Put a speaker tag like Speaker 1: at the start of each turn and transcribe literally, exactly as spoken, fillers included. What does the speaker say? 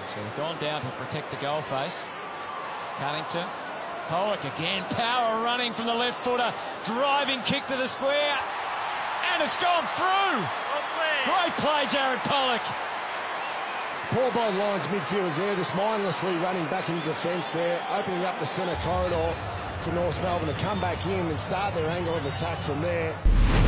Speaker 1: So we've gone down to protect the goal face. Cunnington. Polec again. Power running from the left footer. Driving kick to the square. And it's gone through. Great play, Jared Polec.
Speaker 2: Poor by Lions midfielders there, just mindlessly running back into defence there, opening up the centre corridor for North Melbourne to come back in and start their angle of attack from there.